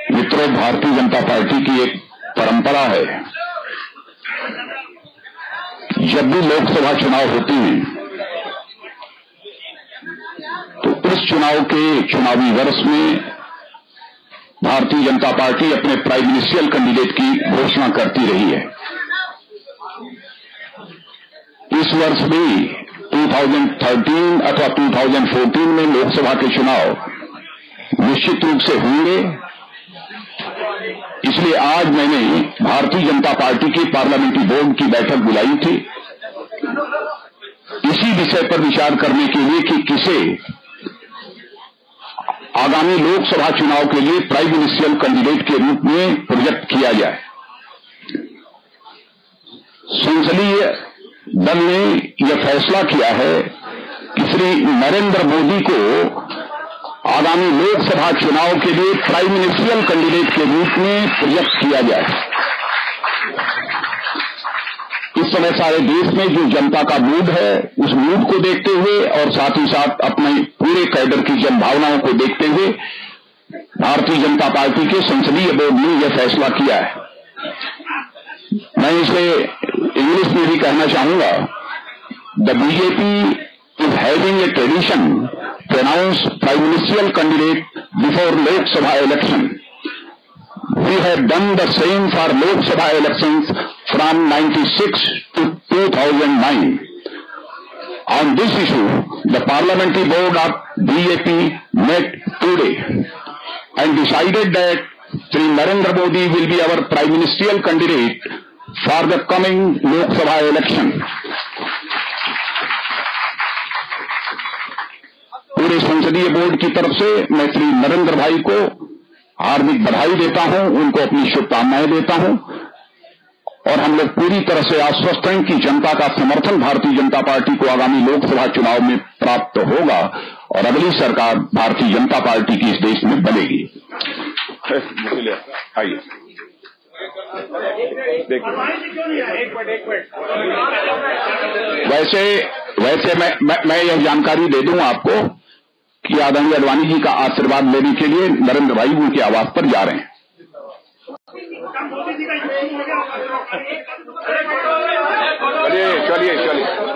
मित्रों, भारतीय जनता पार्टी की एक परंपरा है, जब भी लोकसभा चुनाव होते हैं तो इस चुनाव के चुनावी वर्ष में भारतीय जनता पार्टी अपने प्राइमेरियल कैंडिडेट की घोषणा करती रही है। इस वर्ष भी 2013 अथवा 2014 में लोकसभा के चुनाव निश्चित रूप से होंगे। इसलिए आज मैंने भारतीय जनता पार्टी की पार्लियामेंट्री बोर्ड की बैठक बुलाई थी, इसी विषय पर विचार करने के लिए कि किसे आगामी लोकसभा चुनाव के लिए प्राइमेरियल कैंडिडेट के रूप में प्रोजेक्ट किया जाए। संसदीय दल ने यह फैसला किया है कि श्री नरेंद्र मोदी को आगामी लोकसभा चुनाव के लिए प्राइमेरियल कैंडिडेट के रूप में प्रोजेक्ट किया जाए। इस समय सारे देश में जो जनता का मूड है, उस मूड को देखते हुए और साथ ही साथ अपने पूरे कैडर की जनभावनाओं को देखते हुए भारतीय जनता पार्टी के संसदीय बोर्ड ने यह फैसला किया है। मैं इसे इंग्लिश में भी कहना चाहूंगा, the BJP is having a tradition to announce presidential candidate before Lok Sabha election. We have done the same for Lok Sabha elections from 96 to 2009. On this issue, the Parliamentary Board of BJP met today and decided that Sri Narendra Modi will be our presidential candidate for the coming Lok Sabha election. पूरे संसदीय board की तरफ से मैं श्री नरेंद्र भाई को हार्दिक बधाई देता हूं, उनको अपनी शुभकामनाएं देता हूं और हम लोग पूरी तरह से आश्वस्त हैं कि जनता का समर्थन भारतीय जनता पार्टी को आगामी लोकसभा चुनाव में प्राप्त होगा और अगली सरकार भारतीय जनता पार्टी की इस देश में बनेगी। आइए वैसे मैं यह जानकारी दे दूं आपको कि आदरणीय अडवाणी जी का आशीर्वाद लेने के लिए नरेंद्र भाई उनके आवास पर जा रहे हैं। चलिए